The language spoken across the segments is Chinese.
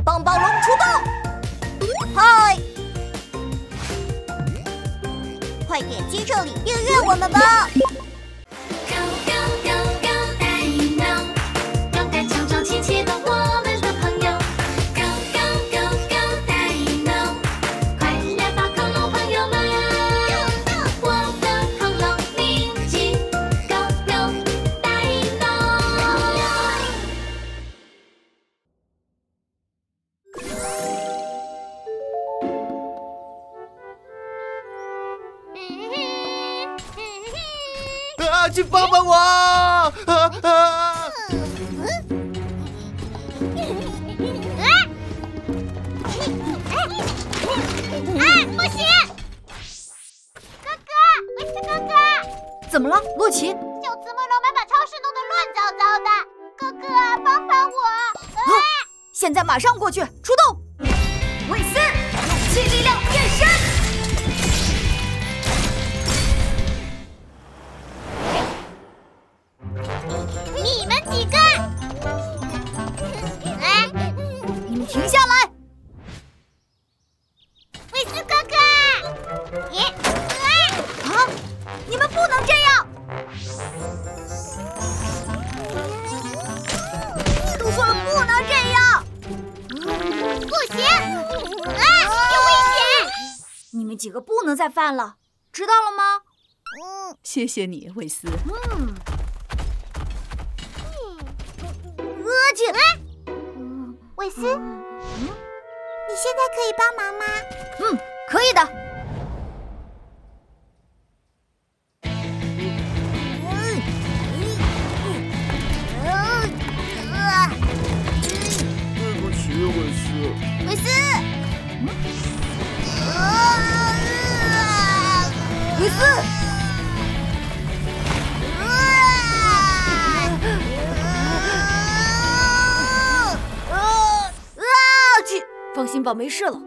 帮帮龙出动！嗨！快点击这里订阅我们吧！ 请帮帮我！ 不行！哥哥，维斯哥哥， 怎么了，洛奇？ 小慈母龙们把超市弄得乱糟糟的，哥哥帮帮我！ 现在马上过去，出动！韦斯，勇气力量变身！ 你们几个， 你们停下来！ 维斯哥哥， 你们不能这样！都说了不能这样！ 不行！有危险！ 你们几个不能再犯了，知道了吗？ 谢谢你，韦斯。 韦斯，你现在可以帮忙吗？ 可以的。 对不起，韦斯。 韦斯， 韦斯。 放心吧，没事了。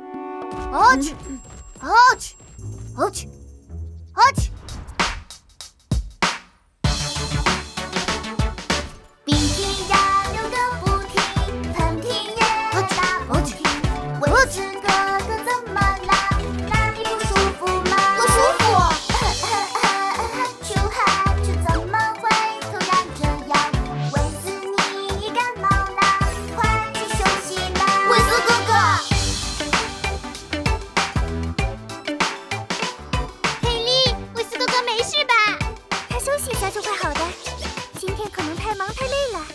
鼻涕呀流个不停，喷嚏也打不停。维斯哥哥怎么啦？哪里不舒服吗？不舒服。哈啾，怎么会突然这样？维斯你感冒啦，快去休息吧。维斯哥哥。 休息一下就会好的，今天可能太忙太累了。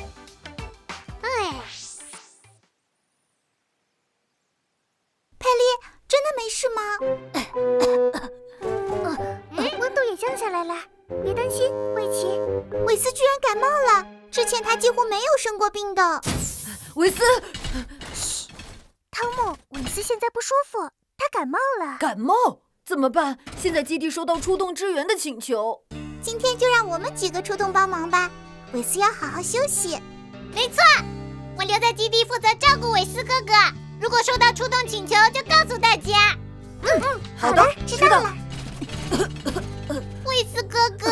佩丽，真的没事吗？温度也降下来了，别担心，维奇。韦斯居然感冒了，之前他几乎没有生过病的。 韦斯， 嘘，汤姆，韦斯现在不舒服，他感冒了。 感冒怎么办？现在基地收到出动支援的请求。 今天就让我们几个出动帮忙吧，韦斯要好好休息。没错，我留在基地负责照顾韦斯哥哥。如果收到出动请求，就告诉大家。 好的， 知道了。韦斯哥哥，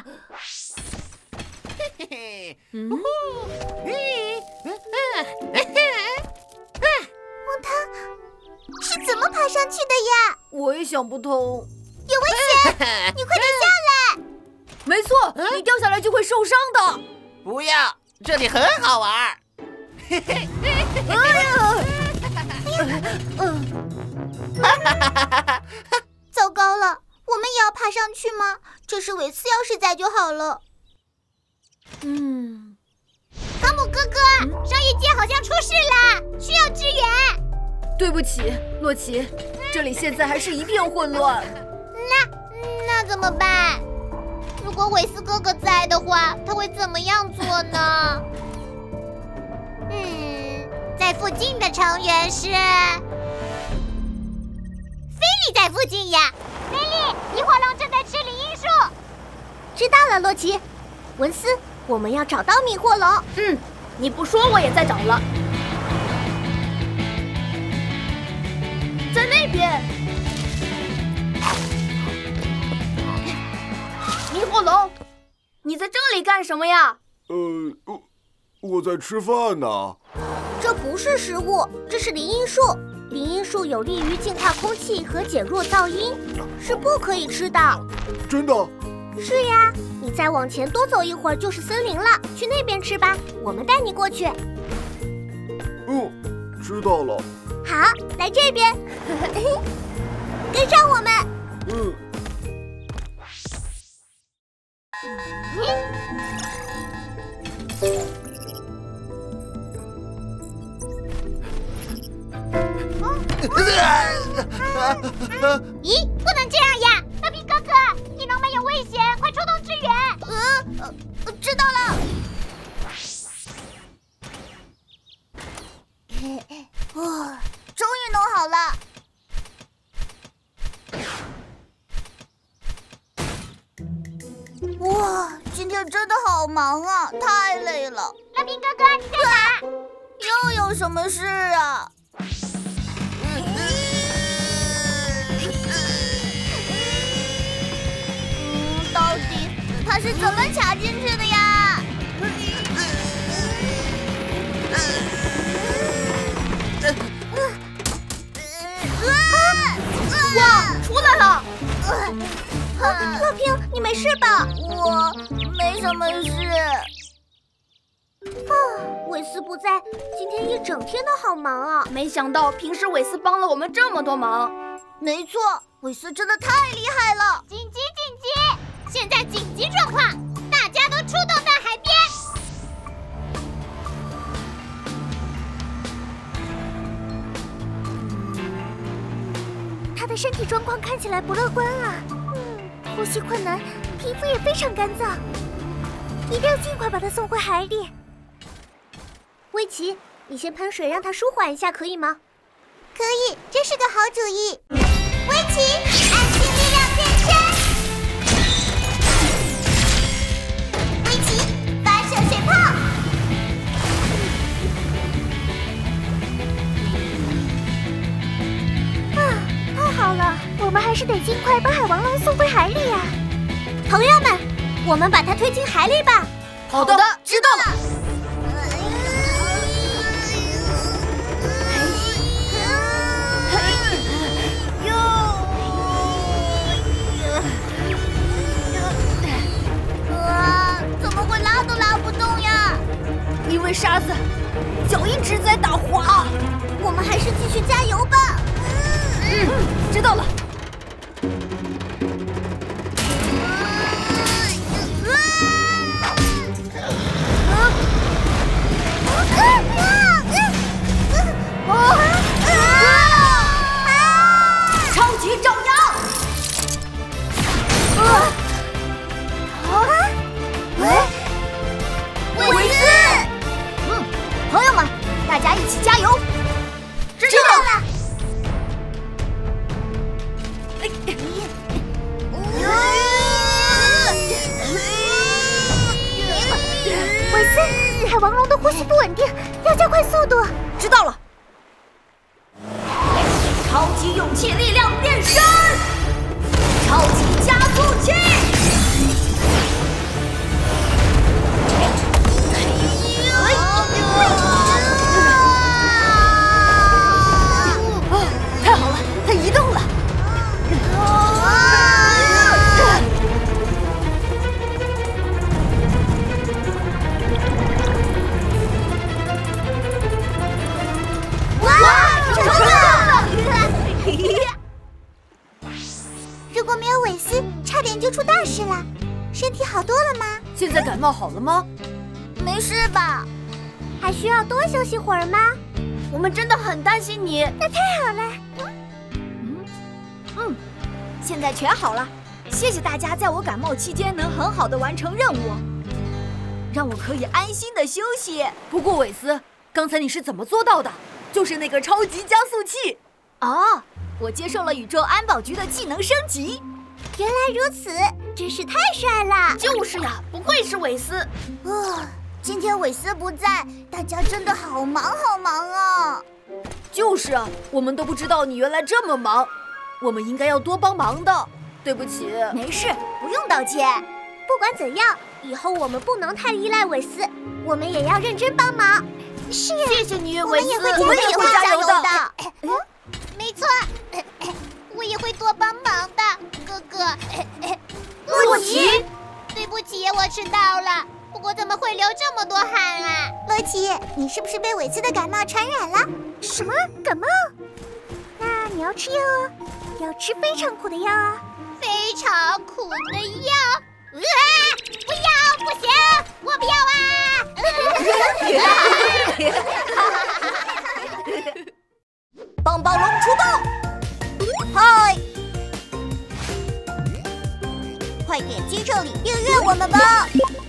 他是怎么爬上去的呀？ 我也想不通。 有危险！你快点下来！ 没错，你掉下来就会受伤的。 不要，这里很好玩。 糟糕了，我们也要爬上去吗？这时韦斯要是在就好了。汤姆哥哥，商业街好像出事了，需要支援。 对不起，洛奇，这里现在还是一片混乱。 那怎么办？ 如果韦斯哥哥在的话，他会怎么样做呢？在附近的成员是菲利在附近呀。菲利，萤火龙正在吃灵樱树。知道了，洛奇。文斯，我们要找到迷惑龙。 你不说我也在找了，在那边。迷惑龙，你在这里干什么呀？ 我在吃饭呢。 这不是食物，这是林荫树。林荫树有利于净化空气和减弱噪音，是不可以吃的。 真的？ 是呀，你再往前多走一会儿就是森林了，去那边吃吧，我们带你过去。 知道了。 好，来这边，跟上我们。咦，不能这样呀！乐皮哥哥，翼龙们有危险，快出动支援！知道了。终于弄好了。哇，今天真的好忙啊，太累了。乐皮哥哥，你在哪？又有什么事啊？到底它是怎么卡进去的呀？ 哇，出来了！ 乐平，你没事吧？我没什么事。韦斯不在，今天一整天都好忙啊！ 没想到平时韦斯帮了我们这么多忙。 没错，韦斯真的太厉害了！紧急！现在紧急状况，大家都出动到海边。他的身体状况看起来不乐观啊，呼吸困难，皮肤也非常干燥，一定要尽快把他送回海里。威奇，你先喷水让他舒缓一下，可以吗？可以，这是个好主意。威奇，爱情力量变身！威奇，发射水炮！太好了，我们还是得尽快把海王龙送回海里呀！朋友们，我们把它推进海里吧。 好的，知道了。 怎么会拉都拉不动呀？ 因为沙子脚一直在打滑。 我们还是继续加油吧。 知道了。超级照妖！ 韦斯！ 朋友们，大家一起加油！ 知道了。韦斯，海王龙的呼吸不稳定，要加快速度。 知道了。超级勇气力量变身，超级加速器。太好了，它移动了。 如果没有韦斯，差点就出大事了。身体好多了吗？ 现在感冒好了吗？ 没事吧？还需要多休息会儿吗？ 我们真的很担心你。 那太好了。 现在全好了。谢谢大家在我感冒期间能很好的完成任务，让我可以安心的休息。不过韦斯，刚才你是怎么做到的？就是那个超级加速器。哦，我接受了宇宙安保局的技能升级。 原来如此，真是太帅了！ 就是呀，不愧是韦斯。 今天韦斯不在，大家真的好忙好忙啊！ 就是啊，我们都不知道你原来这么忙，我们应该要多帮忙的。对不起。 没事，不用道歉。不管怎样，以后我们不能太依赖韦斯，我们也要认真帮忙。 是， 谢谢你， 我韦斯， 们也会我们也会加油的。 没错，我也会多帮忙的，哥哥。 洛奇， 对不起，我迟到了。不过怎么会流这么多汗啊？洛奇，你是不是被韦斯的感冒传染了？什么感冒？那你要吃药哦，要吃非常苦的药啊。非常苦的药？不要，不行，我不要啊！ 棒棒龙出动！ 嗨，快点击这里订阅我们吧。